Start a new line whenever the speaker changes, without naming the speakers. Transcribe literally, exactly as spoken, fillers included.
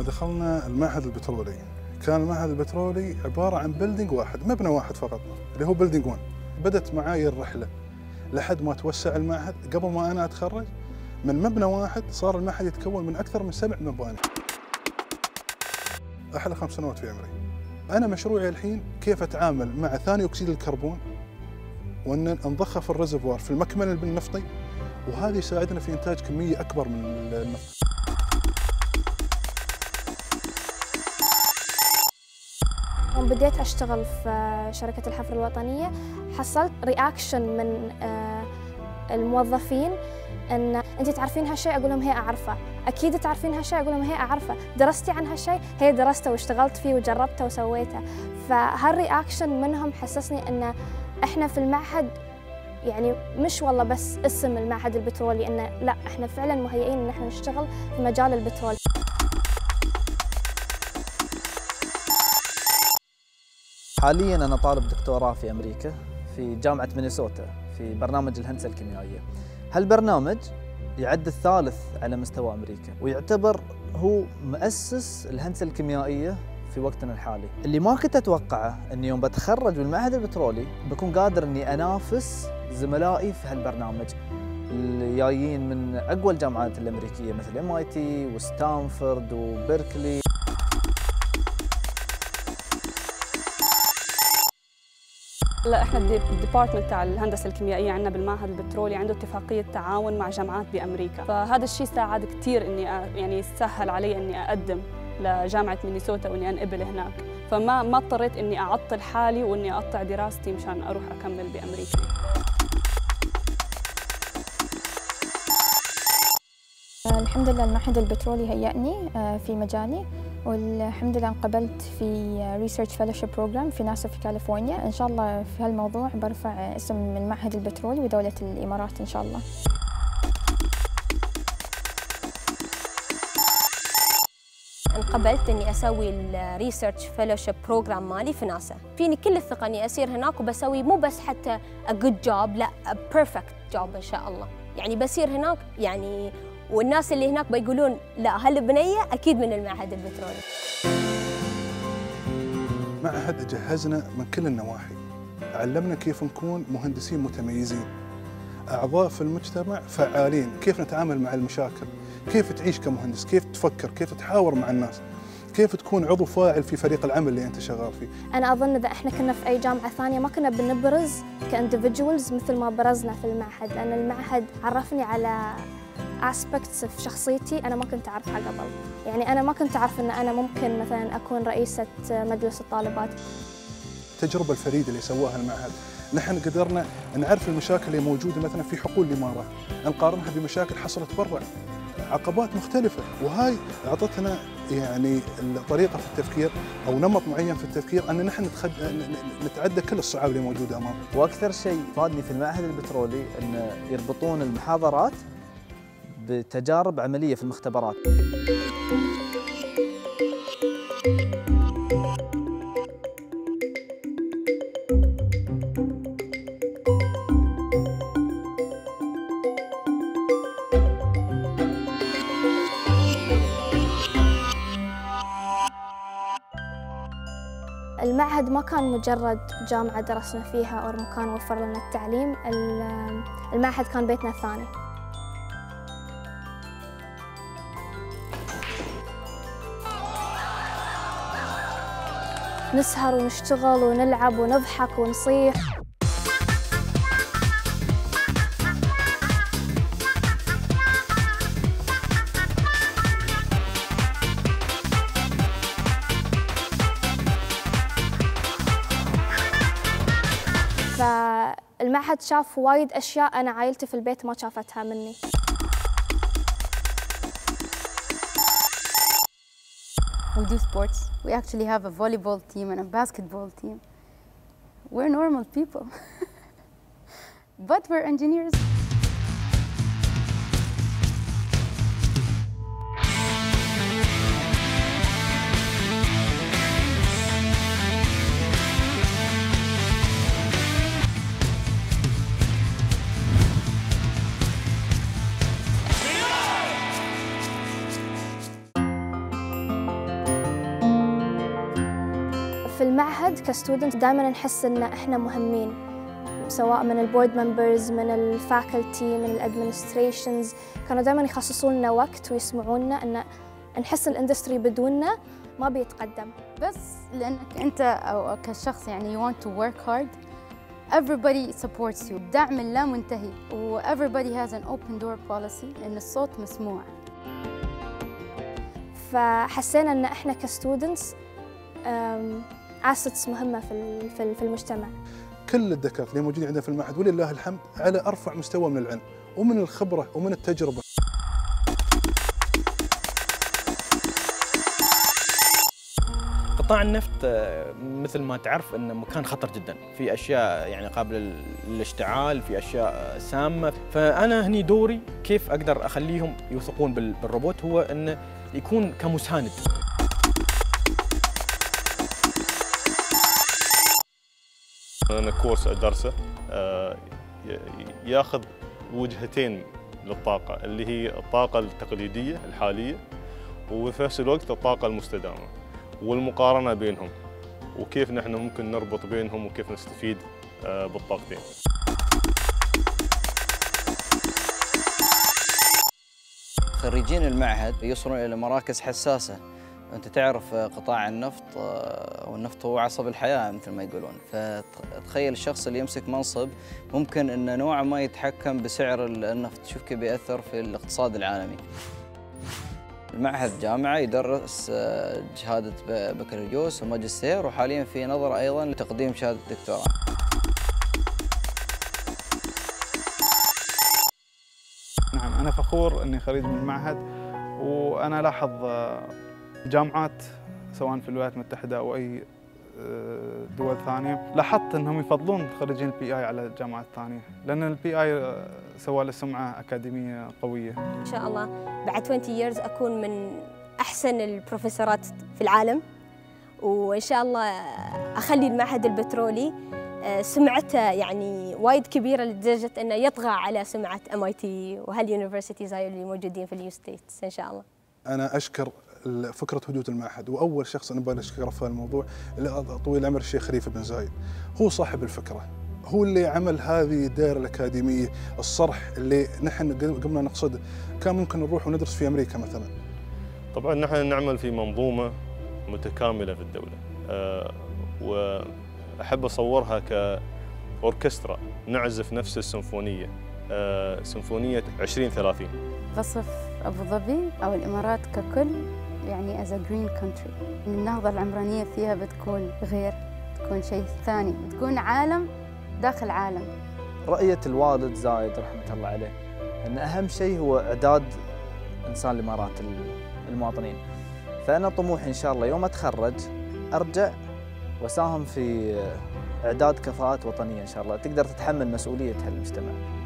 لما دخلنا المعهد البترولي كان المعهد البترولي عبارة عن بيلدينج واحد، مبنى واحد فقط اللي هو بيلدينج واحد. بدت معاي الرحلة لحد ما توسع المعهد. قبل ما أنا أتخرج من مبنى واحد صار المعهد يتكون من أكثر من سبع مباني. أحلى خمس سنوات في عمري. أنا مشروعي الحين كيف أتعامل مع ثاني أكسيد الكربون وأن نضخه في الريزرفوار في المكمن النفطي، وهذا يساعدنا في إنتاج كمية أكبر من النفط.
يوم بديت أشتغل في شركة الحفر الوطنية حصلت رياكشن من الموظفين أن أنت تعرفين هالشيء، أقول لهم هي أعرفه. أكيد تعرفين هالشيء، أقول لهم هي أعرفه. درستي عن هالشيء؟ هي درسته واشتغلت فيه وجربته وسويته. فهالرياكشن منهم حسسني أن إحنا في المعهد يعني مش والله بس اسم المعهد البترولي، إنه لا، إحنا فعلاً مهيئين إن إحنا نشتغل في مجال البترول.
حالياً أنا طالب دكتوراه في أمريكا في جامعة مينيسوتا في برنامج الهندسة الكيميائية. هالبرنامج يعد الثالث على مستوى أمريكا، ويعتبر هو مؤسس الهندسة الكيميائية في وقتنا الحالي. اللي ما كنت أتوقعه أني يوم بتخرج من المعهد البترولي بكون قادر أني أنافس زملائي في هالبرنامج اللي جايين من أقوى الجامعات الأمريكية مثل إم آي تي وستانفورد وبيركلي.
لا، احنا الديبارتمنت تاع الهندسه الكيميائيه عندنا بالمعهد البترولي عنده اتفاقيه تعاون مع جامعات بامريكا، فهذا الشيء ساعد كثير اني يعني سهل علي اني اقدم لجامعه مينيسوتا واني انقبل هناك، فما ما اضطريت اني اعطل حالي واني اقطع دراستي مشان اروح اكمل بامريكا.
الحمد لله المعهد البترولي هيأني في مجالي، والحمد لله انقبلت في ريسيرش فيلوشيب بروجرام في ناسا في كاليفورنيا. ان شاء الله في هالموضوع برفع اسم المعهد البترولي ودولة الامارات ان شاء الله.
انقبلت اني اسوي الريسيرش فيلوشيب بروجرام مالي في ناسا. فيني كل الثقه اني اسير هناك وبسوي مو بس حتى a good job، لا a perfect job ان شاء الله. يعني بسير هناك يعني والناس اللي هناك بيقولون لا هالبنيه اكيد من المعهد البترولي.
معهد جهزنا من كل النواحي، علمنا كيف نكون مهندسين متميزين، اعضاء في المجتمع فعالين، كيف نتعامل مع المشاكل، كيف تعيش كمهندس، كيف تفكر، كيف تحاور مع الناس، كيف تكون عضو فاعل في فريق العمل اللي انت شغال فيه.
انا اظن اذا احنا كنا في اي جامعه ثانيه ما كنا بنبرز كاندفيدجوالز مثل ما برزنا في المعهد، لان المعهد عرفني على aspects في شخصيتي أنا ما كنت أعرفها قبل. يعني أنا ما كنت أعرف أن أنا ممكن مثلاً أكون رئيسة مجلس الطالبات.
التجربة الفريدة اللي سووها المعهد، نحن قدرنا نعرف المشاكل اللي موجودة مثلاً في حقول الإمارات، نقارنها بمشاكل حصلت برا، عقبات مختلفة، وهاي أعطتنا يعني طريقة في التفكير أو نمط معين في التفكير أن نحن نتخد... نتعدى كل الصعاب اللي موجودة أمامنا.
وأكثر شيء فادني في المعهد البترولي أن يربطون المحاضرات بتجارب عملية في المختبرات.
المعهد ما كان مجرد جامعة درسنا فيها أو مكان وفر لنا التعليم، المعهد كان بيتنا الثاني. نسهر ونشتغل ونلعب ونضحك ونصيح. فالمعهد شاف وايد أشياء أنا عائلتي في البيت ما شافتها مني.
We do sports. We actually have a volleyball team and a basketball team. We're normal people, but we're engineers.
في المعهد كستودنت دائما نحس ان احنا مهمين، سواء من البورد ممبرز، من الفاكولتي، من الادمنستريشنز، كانوا دائما يخصصوا لنا وقت ويسمعونا ان نحس الاندستري بدوننا ما بيتقدم.
بس لأنك أنت أو كشخص يعني you want to work hard, everybody supports you. الدعم اللا منتهي و everybody has an open door policy لأن الصوت مسموع.
فحسينا ان احنا كستودنتس assets مهمة في في المجتمع.
كل الدكاترة اللي موجودين عندنا في المعهد ولله الحمد على أرفع مستوى من العلم ومن الخبرة ومن التجربة.
قطاع النفط مثل ما تعرف انه مكان خطر جدا، في اشياء يعني قابله للاشتعال، في اشياء سامه، فانا هني دوري كيف اقدر اخليهم يوثقون بالروبوت هو انه يكون كمساند.
انا كورس ادرسه ياخذ وجهتين للطاقه اللي هي الطاقه التقليديه الحاليه وفي نفس الوقت الطاقه المستدامه والمقارنة بينهم وكيف نحن ممكن نربط بينهم وكيف نستفيد بالطاقتين.
خريجين المعهد يوصلون إلى مراكز حساسة. أنت تعرف قطاع النفط والنفط هو عصب الحياة مثل ما يقولون، فتخيل الشخص اللي يمسك منصب ممكن أنه نوعا ما يتحكم بسعر النفط، شوف كيف بيأثر في الاقتصاد العالمي. المعهد جامعة يدرس شهادة بكالوريوس وماجستير، وحاليا في نظر أيضا لتقديم شهادة دكتوراه.
نعم، أنا فخور أني خريج من المعهد، وأنا ألاحظ جامعات سواء في الولايات المتحدة أو أي دول ثانية، لاحظت أنهم يفضلون خريجين البي آي على الجامعات الثانية، لأن البي آي سوى له سمعة أكاديمية قوية.
إن شاء الله بعد عشرين years أكون من أحسن البروفيسورات في العالم، وإن شاء الله أخلي المعهد البترولي سمعته يعني وايد كبيرة لدرجة أنه يطغى على سمعة إم آي تي وهاليونيفرسيتيز هاي اللي موجودين في اليو ستيتس إن شاء الله.
أنا أشكر فكرة وجود المعهد، وأول شخص أنا بغى أشكره في الموضوع طويل العمر الشيخ خليفة بن زايد، هو صاحب الفكرة، هو اللي عمل هذه الدائرة الأكاديمية، الصرح اللي نحن قمنا نقصده، كان ممكن نروح وندرس في أمريكا مثلا.
طبعا نحن نعمل في منظومة متكاملة في الدولة، أه وأحب أصورها كأوركسترا نعزف نفس السيمفونية، أه سيمفونية عشرين ثلاثين.
بصف أبو ظبي أو الإمارات ككل يعني as a green country، النهضة العمرانية فيها بتكون غير، بتكون شيء ثاني، بتكون عالم داخل عالم.
رؤية الوالد زايد رحمة الله عليه أن أهم شيء هو إعداد إنسان الإمارات المواطنين، فأنا طموحي إن شاء الله يوم أتخرج أرجع وأساهم في إعداد كفاءات وطنية إن شاء الله تقدر تتحمل مسؤولية هالمجتمع.